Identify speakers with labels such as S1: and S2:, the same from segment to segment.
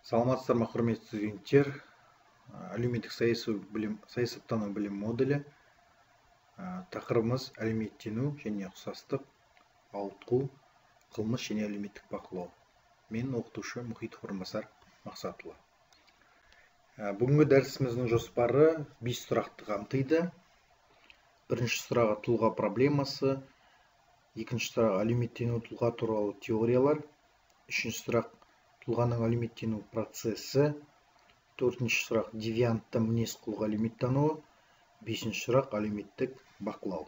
S1: Саламатсыздар ма, құрметті студенттер. Әлеуметтік саясаттану білім моделі. Тақырыбымыз әлеуметтену және ұқсастық, ауытқу, қылмыс және әлеуметтік бақылау. Мен оқытушы Мұхит Орынбасар Мақсатұлы. Бүгінгі дәрісіміздің жоспары 5 сұрақты қамтиды. Бірінші сұрағы тұлға проблемасы, екінші сұрақ әлеуметтену тұлға туралы теориялар, үшінші сұрақ тұлғаның әлеуметтену процесі, төртінші сұрақ девиантты мінез құлық әлеуметтануы, бесінші сұрақ әлеуметтік бақылау.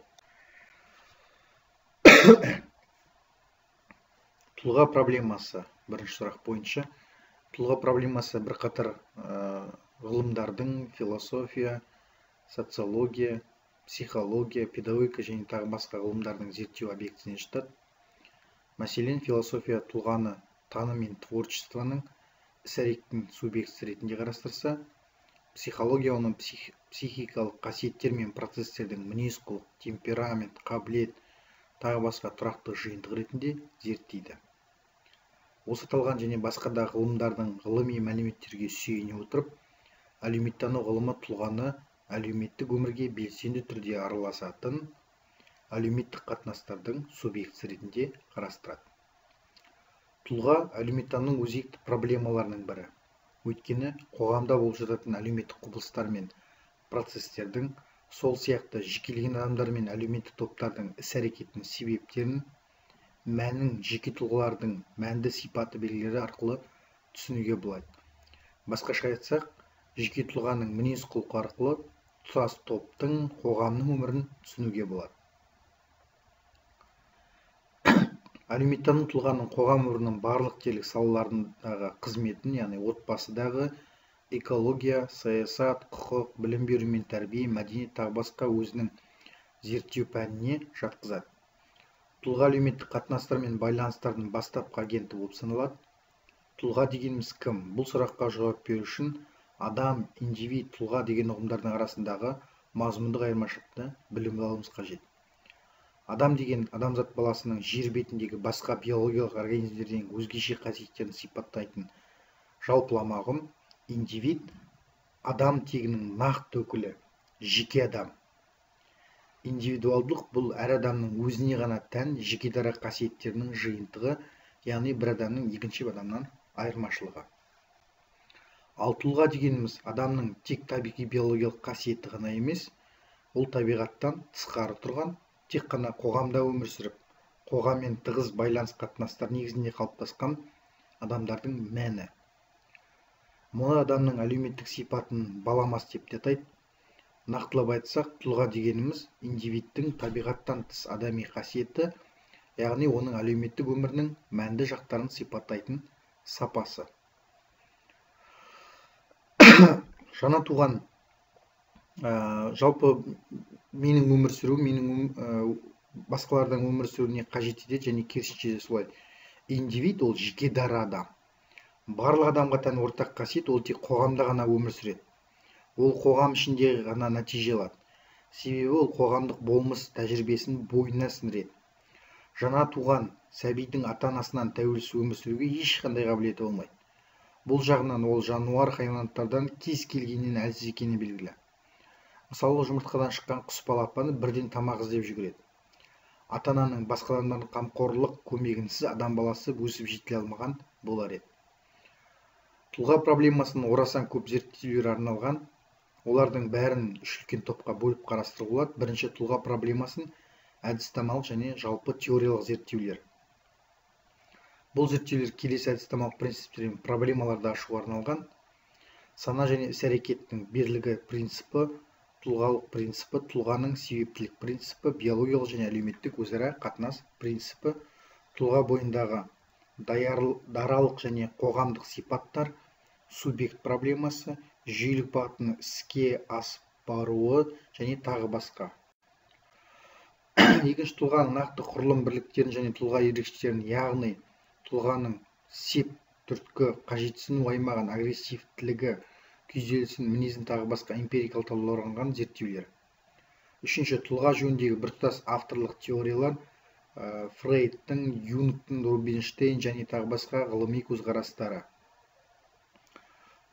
S1: Тұлға проблемасы бірінші сұрақ бойынша. Тұлға проблемасы бірқатар ғылымдардың философия, социология, психология, педагогика және тағы басқа ғылымдардың зерттеу объектісіне жатады. Мәселен, философия тұлғаны таным мен творчествоның іс-әрекеттің субъектісі ретінде қарастырса, психология оның психикалық қасиеттер мен процестердің мінез құлық, темперамент, қабілет, тағы басқа тұрақты жиынтық ретінде зерттейді. Осы аталған және басқа да ғылымдардың ғылыми мәліметтерге сүйене отырып, әлеуметтану ғылымы тұлғаны әлеуметтік өмірге белсенді түрде араласатын әлеуметтік қатынастардың субъектісі ретінде қарастырады. Тұлға әлеуметтанудың өзекті проблемаларының бірі. Өйткені қоғамда болып жататын әлеуметтік құбылыстар мен процестердің, сол сияқты жекелеген адамдар мен әлеуметтік топтардың іс-әрекетінің себептерін, мәнін жеке тұлғалардың мәнді сипаты белгілері арқылы түсінуге болады. Басқаша айтсақ, жеке тұлғаның мінез құлқы арқылы тұтас топтың, қоғамның өмірін түсінуге болады. Әлеуметтану тұлғаның қоғам өмірінің барлық дерлік салаларындағы қызметін, яғни отбасыдағы экология, саясат, құқық, білім беру мен тәрбие, мәдениет тағы басқа өзінің зерттеу пәніне жатқызады. Тұлға әлеуметтік қатынастар мен байланыстардың бастапқы агенті болып саналады. Тұлға дегеніміз кім? Бұл сұраққа жауап беру үшін адам, индивид, тұлға деген ұғымдардың арасындағы мазмұндық айырмашылықты біліп алуымыз қажет. Адам деген адамзат баласының жер бетіндегі басқа биологиялық организмдерден өзгеше қасиеттерін сипаттайтын жалпылама ұғым. Индивид адам тегінің нақты өкілі, жеке адам. Индивидуалдылық бұл әр адамның өзіне ғана тән жеке дара қасиеттерінің жиынтығы, яғни бір адамның екінші адамнан айырмашылығы. Ал тұлға дегеніміз адамның тек табиғи биологиялық қасиеті ғана емес, ол табиғаттан тысқары тұрған, тек қана қоғамда өмір сүріп, қоғаммен тығыз байланыс қатынастар негізінде қалыптасқан адамдардың мәні. Мұны адамның әлеуметтік сипатын баламас деп те атайды. Нақтылап айтсақ, тұлға дегеніміз индивидтің табиғаттан тыс адами қасиеті, яғни оның әлеуметтік өмірінің мәнді жақтарын сипаттайтын сапасы. Жаңа туған жалпы менің өмір сүру, басқалардан өмір сүруіне қажет етеді және керісінше де солай. Индивид ол жеке дара адам. Барлық адамға тән ортақ қасиет, ол тек қоғамда ғана өмір сүреді. Ол қоғам ішінде ғана нәтиже алады. Себебі ол қоғамдық болмыс тәжірибесін бойына сіңіреді. Жаңа туған сәбидің ата-анасынан тәуелсіз өмір сүруге ешқандай қабілеті болмайды. Бұл жағынан ол жануар хайуанаттардан кез келгеннен әлсіз екені белгілі. Мысалы, жұмыртқадан шыққан құс балапаны бірден тамақ іздеп жүгіреді. Ата-ананың басқа адамдардың қамқорлық көмегінсіз адам баласы өсіп жетіле алмаған болар еді. Тұлға проблемасын орасан көп зерттеулер арналған. Олардың бәрін үш үлкен топқа бөліп қарастыруға болады. Бірінші, тұлға проблемасын әдіснамалық және жалпы теориялық зерттеулер. Бұл зерттеулер келесі әдіснамалық принциптер мен проблемаларды ашуға арналған. Сана және іс-әрекеттің берілігі принципі, тұлғалық принципі, тұлғаның себептілік принципі, биологиялық және әлеуметтік өзара қатынас принципі, тұлға бойындағы даралық және қоғамдық сипаттар, субъект проблемасы, жүйелік бағытының іске асып баруы және тағы басқа. Екінші, тұлғаның нақты құрылым бірліктерін және тұлға ерекшеліктерін, яғни тұлғаның сеп, түрткі, қажетсіну аймағын, агрессивтілігі, күйзелісін, мінезін тағы басқа эмпирикалық талдауларға зерттеулер. Үшінші, тұлға жөніндегі біртұтас авторлық теориялар, Фрейдтің, Юнгтың, Рубинштейн және тағы басқа ғылыми көзқарастары.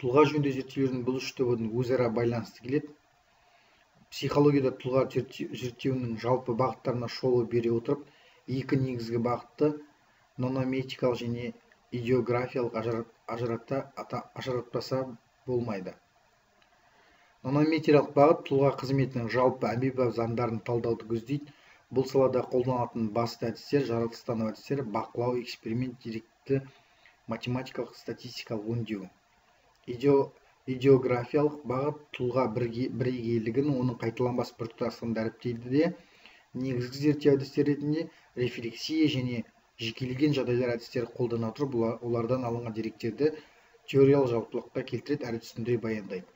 S1: тұлға жөнінде зерттеулердің бұл үш тобының өзара байланысты келеді. Психологияда тұлға зерттеуінің жалпы бағыттарына шолу бере отырып, екі негізгі бағытты нонометикалық және идеографиялық ажыратпаса болмайды. Нонометиялық бағыт тұлға қызметінің жалпы әмбебап заңдарын талдауды көздейді. Бұл салада қолданылатын басты әдістер жаратылыстану әдістері: бақылау, эксперимент, деректі, математикалық, статистикалық өңдеу. Идеографиялық бағыт тұлға бірегейлігін, оның қайталанбас біртұтастығын дәріптейді де негізгі зерттеу әдістері ретінде рефлексия және жекелеген жағдайлар әдістері қолдана отырып, олардан алынған деректерді теориялық жалпылыққа келтіреді әрі түсіндіре баяндайды.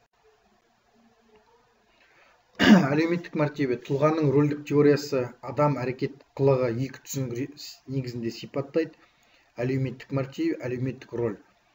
S1: Әлеуметтік мәртебе. Тұлғаның рөлдік теориясы адам әрекет қылығы екі түсінік негізінде сипаттайды: әлеуметтік мәртебе, әлеуметтік роль.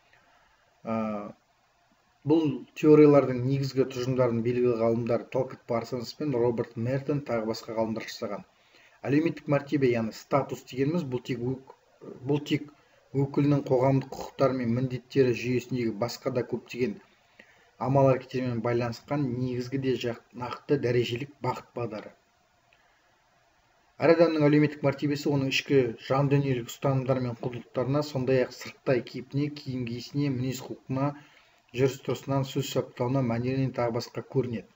S1: Бұл теориялардың негізгі тұжырымдарын белгілі ғалымдар Талкот Парсонс пен Роберт Мертон тағы басқа ғалымдар жасаған. Әлеуметтік мәртебе, яғни статус дегеніміз, бұл тек өкілінің қоғамдық құқықтары мен міндеттері жүйесіндегі басқа да көптеген амал әрекеттермен байланысқан негізгі де нақты дәрежелік бағыт бағдары. Әр адамның әлеуметтік мәртебесі оның ішкі жан дүниелік ұстанымдары мен құндылықтарына, сондай-ақ сырттай кейпіне, киім киісіне, мінез құлқына, жүріс тұрысынан, сөз саптауына, мәнерінен тағы басқа көрінеді.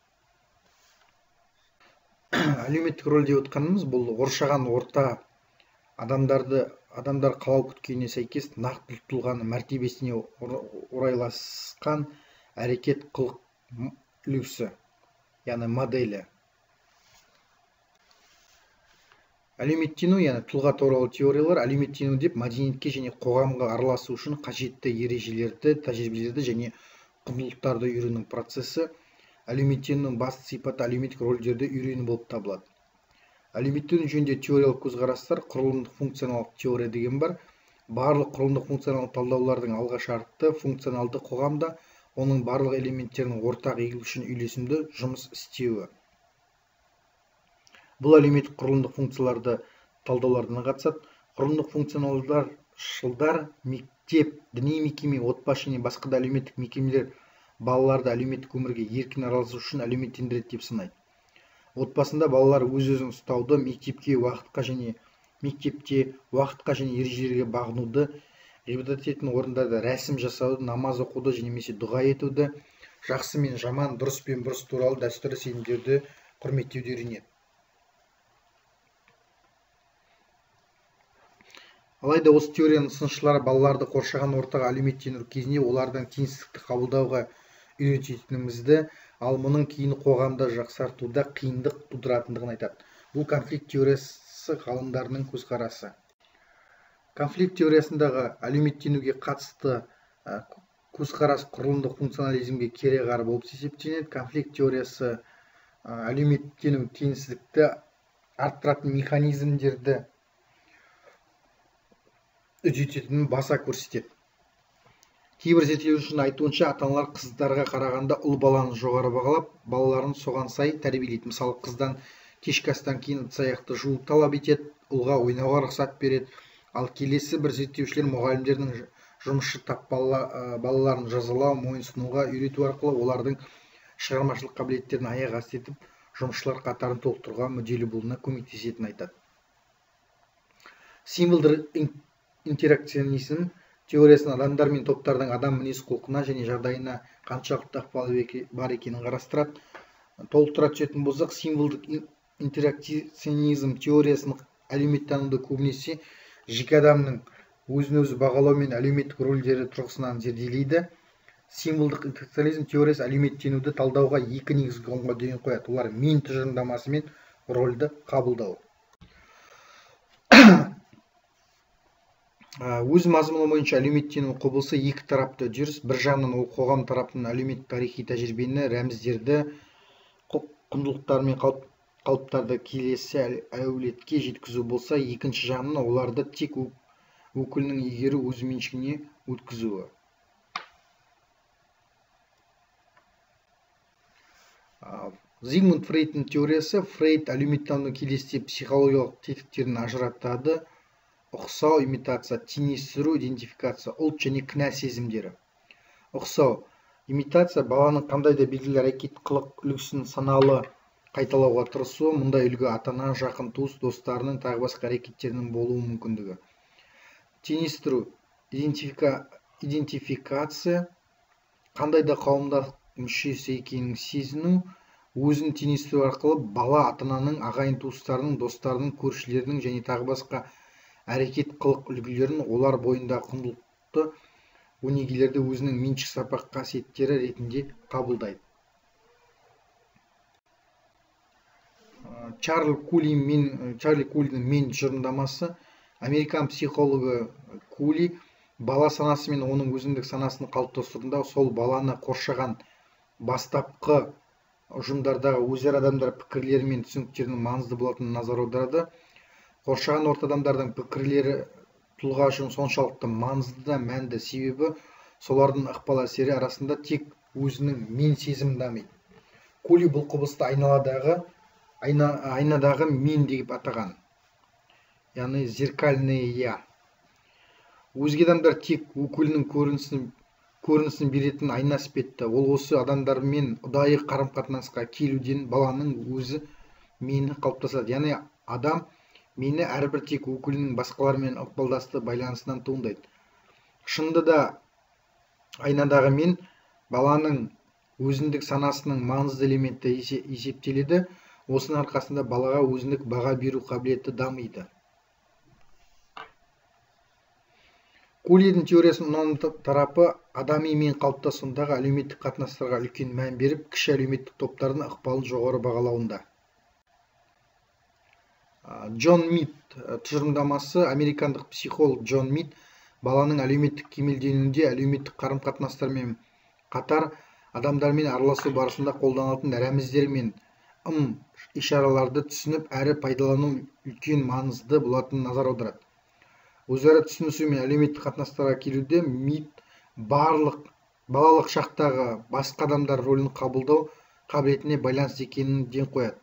S1: Әлеуметтік роль деп отқанымыз, бұл қоршаған орта адамдар қалау күткеніне сәйкес нақты тұлғаның мәртебесіне орайласқан әрекет қылық үлгісі, яғни моделі. Әлеуметтену, яғни тұлға туралы теориялар. Әлеуметтену деп мәдениетке және қоғамға араласу үшін қажетті ережелерді, тәжірибелерді және құндылықтарды үйрену процесі. Әлеуметтенудің басты сипаты әлеуметтік рөлдерді үйрену болып табылады. Әлеуметтену жөнінде теориялық көзқарастар: құрылымдық функционалдық теория деген бар. Барлық құрылымдық функционалдық талдаулардың алғышарты функционалды қоғамда оның барлық элементтерінің ортақ игілік үшін үйлесімді жұмыс істеуі. Бұл әлеуметтік құрылымдық функцияларды талдауларына қатысады. Құрылымдық функционалдар жылдар мектеп, діни мекеме, отбасы және басқа да әлеуметтік мекемелер балаларды әлеуметтік өмірге еркін араласу үшін әлеуметтендіреді деп санайды. Отбасында балалар өз-өзін ұстауды, мектепте уақытқа және ережелерге бағынуды, ғибадат ететін орындарда рәсім жасауды, намаз оқуды немесе дұға етуді, жақсы мен жаман, дұрыс пен бұрыс туралы дәстүрлі сенімдерді құрметтеуді үйренеді. Алайда осы теорияның сыншылары балаларды қоршаған ортаға әлеуметтену кезінде олардың теңсіздікті қабылдауға үйрететінімізді, ал мұның кейін қоғамда жақсартуда қиындық тудыратындығын айтады. Бұл конфликт теориясы ғалымдарының көзқарасы. Конфликт теориясындағы әлеуметтенуге қатысты көзқарас құрылымдық функционализмге кереғар болып есептеледі. Конфликт теориясы әлеуметтену теңсіздікті арттыратын механизмдерді үдететінін баса көрсетеді. Кейбір зерттеушінің айтуынша, ата-аналар қыздарға қарағанда ұл баланы жоғары бағалап, балаларын соған сай тәрбиелейді. Мысалы, қыздан кешкі астан кейін ыдыс-аяқты жуу талап етеді, ұлға ойнауға рұқсат береді. Ал келесі бір зерттеушілер мұғалімдердің жұмысшы тап балаларын жазалау, мойынсұнуға үйрету арқылы олардың шығармашылық қабілеттерін аяқ асты етіп, жұмысшылар қатарын толықтыруға мүдделі болуына көмектесетінін айтады. Символдық интеракционизм теориясын адамдар мен топтардың адам мінез құлқына және жағдайына қаншалықты ықпалы бар екенін қарастырады. Толықтыра түсетін болсақ, символдық интеракционизм теориясын әлеуметтануды көбінесе жеке адамның өзін-өзі бағалау мен әлеуметтік рөлдері тұрғысынан зерделейді. Символдық интеракционизм теориясы әлеуметтенуді талдауға екі негізгі ұғымға ден қояды. Олар мен тұжырымдамасы мен рөлді қабылдау. Өз мазмұны бойынша әлеуметтену құбылысы екі тарапты үдеріс. Bir жағынан ол қоғам тарапынан әлеуметтік тарихи тәжірибені, рәміздерді, құндылықтар мен қалыптарды келесі әулетке жеткізу болса, екінші жағынан оларды тек өкілінің игеру өз меншігіне өткізуі. Зигмунд Фрейдтің теориясы. Фрейд әлеуметтанудың келесі психологиялық тетіктерін ажыратады: ұқсау, имитация, теңестіру, идентификация, ұлт және кінә сезімдері. ұқсау. Имитация баланың қандай да белгілі әрекет қылық үлгісін саналы қайталауға тырысуы. Мұндай үлгі ата-ана, жақын туыс, достарының тағы басқа әрекеттерінің болуы мүмкіндігі. Теңестіру, идентификация, қандай да қауымдастық мүшесі екенін сезіну. Өзін теңестіру арқылы бала ата-ананың, ағайын туыстарының, достарының, көршілерінің және тағы басқа әрекет қылық үлгілерін, олар бойында құндылықты өнегелерді өзінің меншік сапа қасиеттері ретінде қабылдайды. Чарли Кулидің «Мен» тұжырымдамасы. Американ психологы Кули бала санасы мен оның өзіндік санасын қалыптастыруда сол баланы қоршаған бастапқы ұжымдардағы өзара адамдар пікірлері мен түсініктерінің маңызды болатынын назар аударады. Қоршаған орта адамдардың пікірлері тұлға үшін соншалықты маңызды да мәнді, себебі солардың ықпал әсері арасында тек өзінің мен сезімі дамиды. Кули бұл құбылысты айнадағы мен деп атаған, яғни зеркальное я. Өзге адамдар тек өкілінің көрінісін беретін айна іспетті. Ол осы адамдармен ұдайы қарым-қатынасқа келуден баланың өзі мені қалыптасады. Яғни адам мені әрбір тек өкілінің басқалармен ықпалдасты байланысынан туындайды. Шынында да айнадағы мен баланың өзіндік санасының маңызды элементі есептеледі. Осының арқасында балаға өзіндік баға беру қабілеті дамиды. Кулидің теориясының ұнамды тарапы адами мен қалыптасуындағы әлеуметтік қатынастарға үлкен мән беріп, кіші әлеуметтік топтардың ықпалын жоғары бағалауында. Джон Мид тұжырымдамасы. Американдық психолог Джон Мид баланың әлеуметтік кемелденуінде әлеуметтік қарым-қатынастармен қатар адамдармен араласу барысында қолданылатын рәміздер мен ишараларды түсініп әрі пайдалану үлкен маңызды болатынын назар аударады. Өзара түсінісу мен әлеуметтік қатынастарға келуде Мид балалық шақтағы басқа адамдар рөлін қабылдау қабілетіне байланысты екенін ден қояды.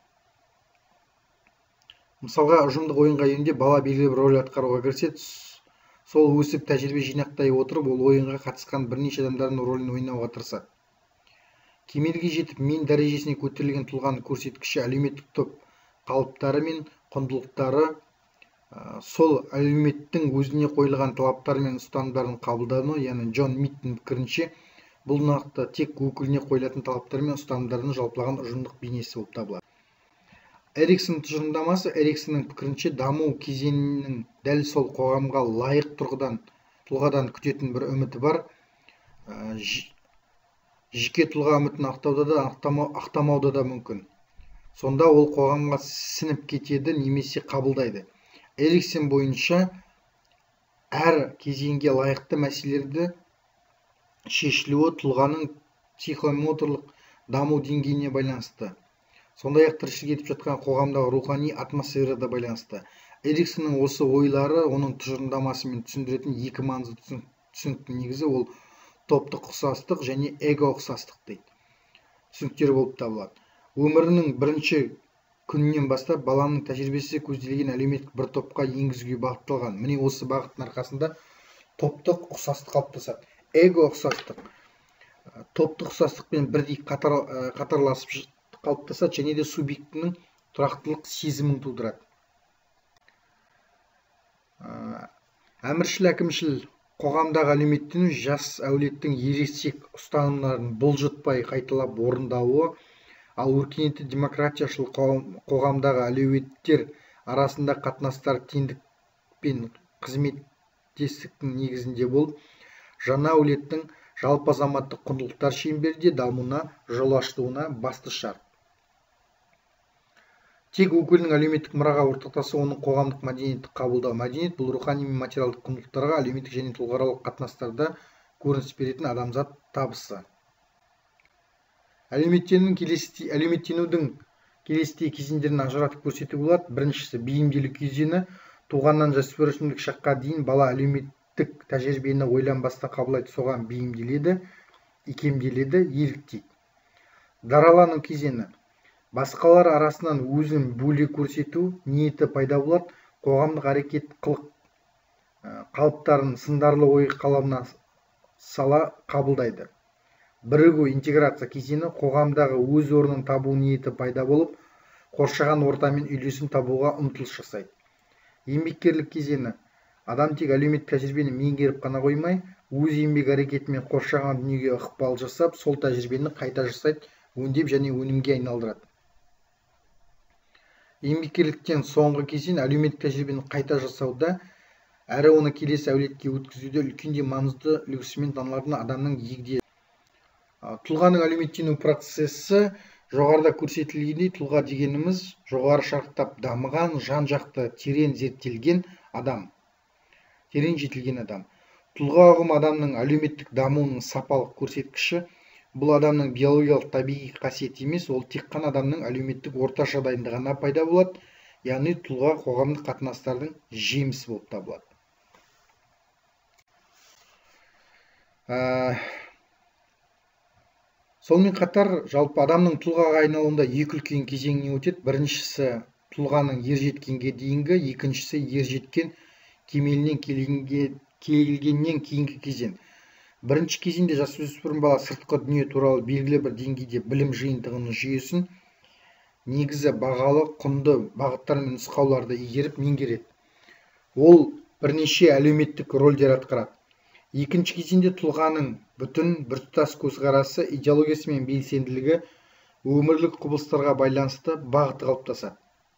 S1: Мысалға, ұжымдық ойынға енуде бала белгілі бір рөл атқаруға кіріседі. Сол өсіп тәжірибе жинақтай отырып, ол ойынға қатысқан бірнеше адамдардың рөлін ойнауға тырысады. Кемелге жетіп, мен дәрежесіне көтерілген тұлғаның көрсеткіші әлеуметтік топ қалыптары мен құндылықтары, сол әлеуметтің өзіне қойылған талаптар мен ұстанымдардың қабылдану. Яғни Джон Мидтің пікірінше, бұл нақты тек өкіліне қойылатын талаптар мен ұстанымдардың жалпылаған ұжымдық бейнесі болып табылады. Эриксон тұжырымдамасы. Эриксонның пікірінше, даму кезеңінің дәл сол қоғамға лайық тұлғадан күтетін бір үміті бар. Жеке тұлға үмітін ақтауда да, ақтамауда да мүмкін. Сонда ол қоғамға сіңіп кетеді немесе қабылдайды. Эриксон бойынша әр кезеңге лайықты мәселелерді шешілуі тұлғаның психомоторлық даму деңгейіне байланысты. Сондай-ақ тіршілік етіп жатқан қоғамдағы рухани атмосферада байланысты. Эриксонның осы ойлары оның тұжырымдамасымен түсіндіретін екі маңызды түсініктің негізі ол топтық ұқсастық және эго ұқсастық дейді. Түсініктері болып табылады. Өмірінің бірінші күнінен бастап баланың тәжірибесі көзделген әлеуметтік бір топқа енгізуге бағытталған. Міне осы бағыттың арқасында топтық ұқсастық қалыптасады. Эго ұқсастық топтық ұқсастықпен бірдей қатарласып қалыптасады және де субъектінің тұрақтылық сезімін тудырады. Әміршіл әкімшіл қоғамдағы әлеуметтену жас әулеттің ересек ұстанымдарын бұлжытпай қайталап орындауы, ал өркениетті демократияшыл қоғамдағы әлеуеттер арасында қатынастар теңдік пен қызметтестіктің негізінде болып, жаңа әулеттің жалпы азаматтық құндылықтар шеңберінде дамуына жол ашуына басты шарт. Тек өкілінің әлеуметтік мұраға ортақтасы оның қоғамдық мәдениетті қабылдау. Мәдениет бұл рухани мен материалдық құндылықтарға әлеуметтік және тұлғаралық қатынастарда көрініс беретін адамзат табысы. Әлеуметтенудің келесідей кезеңдерін ажыратып көрсетуге болады. Біріншісі, бейімделу кезеңі. Туғаннан жасөспірімдік шаққа дейін бала әлеуметтік тәжірибені ойланбастан қабылдайды, соған бейімделеді, икемделеді, еліктейді. Даралану кезеңі. Басқалар арасынан өзін бөле көрсету ниеті пайда болады, қоғамдық әрекет қылық қалыптарын сындарлы ой қаламына сала қабылдайды. Бірігу интеграция кезеңі қоғамдағы өз орнын табу ниеті пайда болып, қоршаған ортамен үйлесім табуға ұмтылыс жасайды. Еңбеккерлік кезеңі адам тек әлеуметтік тәжірибені меңгеріп қана қоймай, өз еңбек әрекетімен қоршаған дүниеге ықпал жасап, сол тәжірибені қайта жасайды, өңдеп және өнімге айналдырады. Еңбеккерліктен соңғы кезең әлеуметтік тәжірибені қайта жасауда, әрі оны келесі әулетке өткізуде үлкендей маңызды үлгісімен танылатын адамның егде. Тұлғаның әлеуметтену процесі жоғарыда көрсетілгендей, тұлға дегеніміз жоғары шарықтап дамыған, жан-жақты терең зерттелген адам. Терең жетілген адам. Тұлға ұғымы адамның әлеуметтік дамуының сапалық көрсеткіші. Бұл адамның биологиялық табиғи қасиеті емес, ол тек қана адамның әлеуметтік орташа дайындығына пайда болады, яғни тұлға қоғамдық қатынастардың жемісі болып табылады. Сонымен қатар, жалпы адамның тұлғаға айналуында екі үлкен кезеңнен өтеді. Біріншісі тұлғаның ержеткенге дейінгі, екіншісі ержеткен кемелінен келгеннен кейінгі кезең. Бірінші кезеңде жасөспірім бала сыртқы дүние туралы белгілі бір деңгейде білім жиынтығының жүйесін, негізі бағалы, құнды бағыттар мен нұсқауларды игеріп меңгереді. Ол бірнеше әлеуметтік рөлдер атқарады. Екінші кезеңде тұлғаның бүтін біртұтас көзқарасы, идеологиясы мен белсенділігі өмірлік құбылыстарға байланысты бағыты қалыптасады.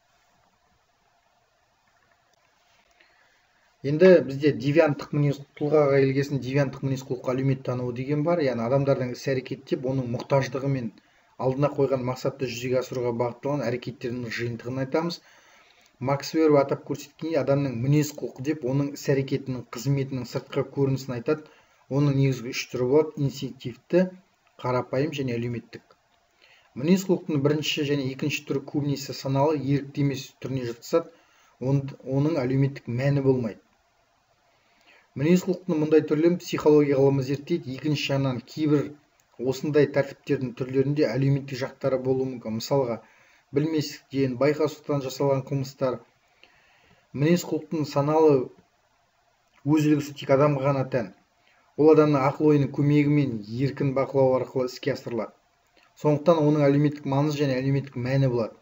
S1: Енді бізде девианттық мінез тұлғаға келгесін девианттық мінез құлыққа әлеумет тануы деген бар, яғни адамдардың іс-әрекеттеп, оның мұқтаждығы мен алдына қойған мақсатты жүзеге асыруға бағытталған әрекеттерінің жиынтығын айтамыз. Макс Вебер атап көрсеткендей, адамның мінез құлқы деп, оның іс-әрекетінің қызметінің сыртқы көрінісін айтады. Оның негізгі үш түрі болады: инстинктивті, қарапайым және әлеуметтік. Мінез құлықтың бірінші және екінші түрі көбінесе саналы, ерікті емес түріне жатқызады. Оның әлеуметтік мәні болмайды. Мінез құлықтың мұндай түрлерін психология ғылымы зерттейді. Екінші жағынан кейбір осындай тәртіптердің түрлерінде әлеуметтік жақтары болуы мүмкін. Мысалға, білместіктен, байқаусыздан жасалған қылмыстар. Мінез құлықтың саналы өз үлгісі тек адамға ғана тән. Ол адамның ақыл-ойының көмегімен еркін бақылау арқылы іске асырылады. Сондықтан оның әлеуметтік маңызы және әлеуметтік мәні болады.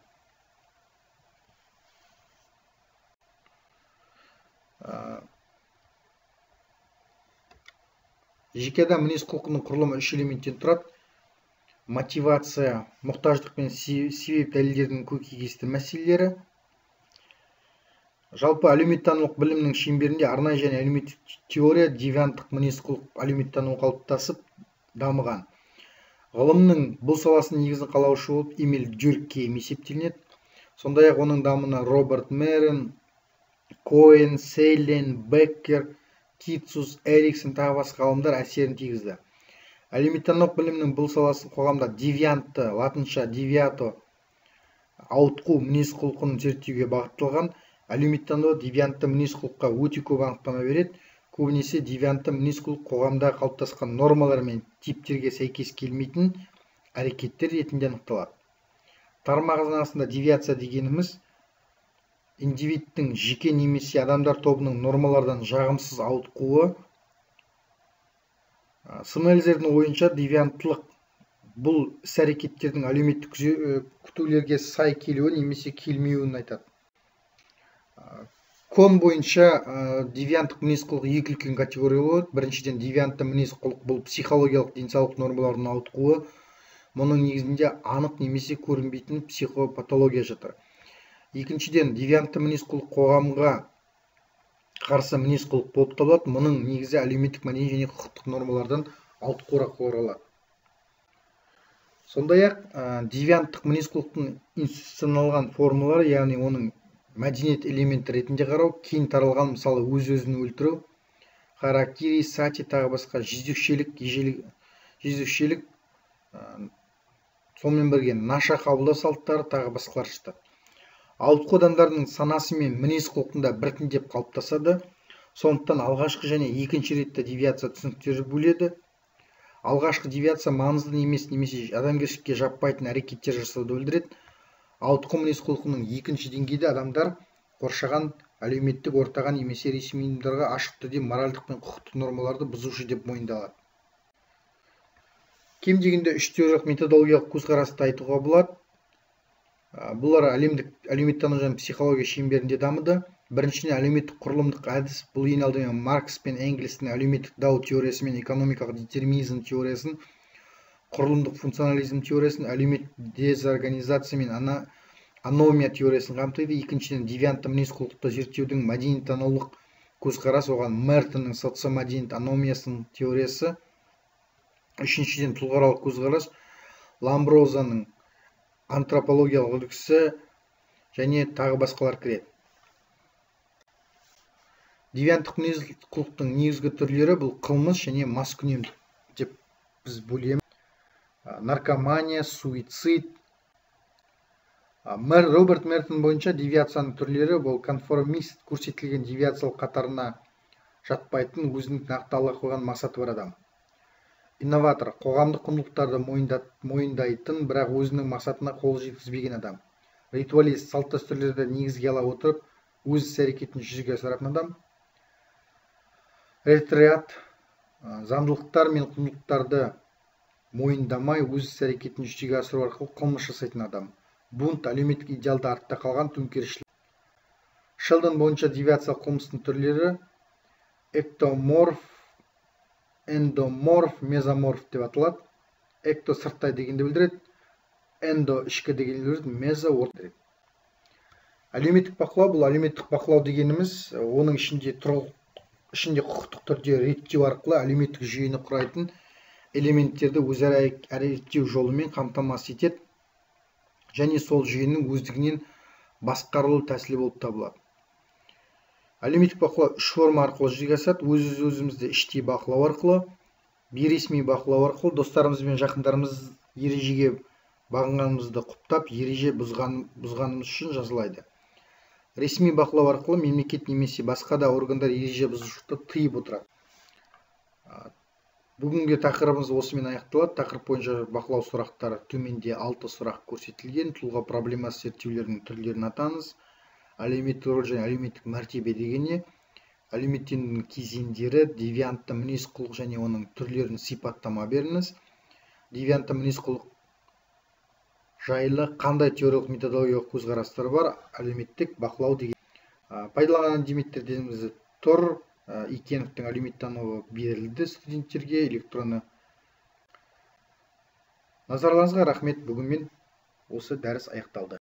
S1: Жеке адам мінез құлқының құрылымы үш элементтен тұрады: мотивация, мұқтаждық пен себеп дәлелдердің көкейкесті мәселелері. Жалпы әлеуметтанулық білімнің шеңберінде арнайы және әлеуметтік теория, девианттық мінез құлық әлеуметтану қалыптасып дамыған. Ғылымның бұл саласын негізін қалаушы болып Эмиль Дюркгейм есептелінеді. Сондай-ақ оның дамуына Роберт Мерен, Коэн, Сейлен, Беккер, Китсус, Эриксон тағы басқа ғалымдар әсерін тигізді. Әлеуметтанулық білімнің бұл саласын қоғамда девиантты, латынша девиато, ауытқу мінез құлқын зерттеуге бағытталған. Әлеуметтану девиантты мінез құлыққа өте көп анықтама береді. Көбінесе девиантты мінез құлық қоғамда қалыптасқан нормалар мен типтерге сәйкес келмейтін әрекеттер ретінде анықталады. Тармағында девиация дегеніміз индивидтің жеке немесе адамдар тобының нормалардан жағымсыз ауытқуы. Сымнализдердің ойынша девианттылық бұл іс-әрекеттердің әлеуметтік күтулерге сай келуі немесе келмеуін айтады. Кон бойынша девианттық мінез құлық екі үлкен категория болады. Біріншіден, девиантты мінез құлық бұл психологиялық денсаулық нормалардың ауытқуы. Мұның негізінде анық немесе көрінбейтін психопатология жатыр. Екіншіден, девиантты мінез құлық қоғамға қарсы мінез құлық болып табылады. Мұның негізі әлеуметтік мәдени және құқықтық нормалардан ауытқуырақ қорғалады. Сондай-ақ девианттық мінез құлықтың институционалған формалары, яғни оның мәдениет элементі ретінде қарау, кең таралған, мысалы өз-өзін өлтіру, харакири, сати тағы басқа, жезөкшелік, сонымен бірге наша қабылдау салттары тағы басқалар жатады. Ауытқу адамдардың санасы мен мінез құлқында біртіндеп қалыптасады. Сондықтан алғашқы және екінші ретті девиация түсініктері бөледі. Алғашқы девиация маңызды емес немесе адамгершілікке жаппайтын әрекеттер жасауды білдіреді. Ауытқу мінез құлқының екінші деңгейде адамдар қоршаған әлеуметтік ортаға немесе ресми ұйымдарға ашық түрде моральдық пен құқықтық нормаларды бұзушы деп мойындалады. кем дегенде 3 теориялық методологиялық көзқарасты айтуға болады. Бұлар әлемдік әлеуметтану және психология шеңберінде дамыды. Біріншіден, әлеуметтік құрылымдық әдіс. Бұл ең алдымен Маркс пен Энгельстің әлеуметтік дау теориясы мен экономикалық детерминизм теориясын, құрылымдық функционализм теориясын, әлеуметтік дезорганизация мен аномия теориясын қамтиды. Екіншіден, девиантты мінез-құлықты зерттеудің мәдениеттанулық көзқарас, оған Мертонның социомәдениет аномиясының теориясы. Үшіншіден, тұлғаралық көзқарас, Ламброзаның антропологиялық үлгісі және тағы басқалар кіреді. Девианттық мінез-құлықтың негізгі түрлері бұл қылмыс және маскүнемдік деп біз бөлеміз. Наркомания, суицид. Роберт Мертон бойынша девиацияның түрлері бұл конформист, көрсетілген девиациялық қатарына жатпайтын, өзінің нақты алға қойған мақсаты бар адам. Инноватор, қоғамдық құндылықтарды мойындайтын, бірақ өзінің мақсатына қол жеткізбеген адам. Ритуалист, салт дәстүрлерді негізге ала отырып, өз іс-әрекетін жүзеге асыратын адам. Ретриат, заңдылықтар мен құндылықтарды мойындамай, өз іс-әрекетін жүзеге асыру арқылы қылмыс жасайтын адам. Бунт, әлеуметтік идеалды артта қалған төңкерісшілік. Шелдон бойынша девиациялық қылмыстың түрлері эктоморф, эндоморф, мезоморф деп аталады. Экто сырттай дегенді білдіреді, эндо ішкі дегенді білдіреді, мезо ортақ. Әлеуметтік бақылау, бұл әлеуметтік бақылау дегеніміз, оның ішінде құқықтық түрде реттеу арқылы әлеуметтік жүйені құрайтын элементтерді өзара әрекеттеу жолымен қамтамасыз етеді және сол жүйенің өздігінен басқарылу тәсілі болып табылады. Әлеуметтік бақылау үш форма арқылы жүзеге асады. Өзімізді іштей бақылау арқылы, бейресми бақылау арқылы, достарымыз бен жақындарымыз ережеге бағынғанымызды құптап, ереже бұзғанымыз үшін жазалайды. Ресми бақылау арқылы мемлекет немесе басқа да органдар ереже бұзушылықты тыйып отырады. Бүгінгі тақырыбымыз осымен аяқталады. Тақырып бойынша бақылау сұрақтары төменде 6 сұрақ көрсетілген. Тұлға проблемасы зерттеулерінің түрлерін атаңыз. Әлеуметтік рөл және әлеуметтік мәртебе дегеніне, әлеуметтенудің кезеңдері, девиантты мінез-құлық және оның түрлерін сипаттама беріңіз. Девиантты мінез-құлық жайлы қандай теориялық методологиялық көзқарастар бар, әлеуметтік бақылау деген. Пайдаланған әдебиеттерден тұр. Икеновтың әлеуметтануы берілді студенттерге электронды. Назарларыңызға рахмет. Бүгінмен осы дәріс аяқталды.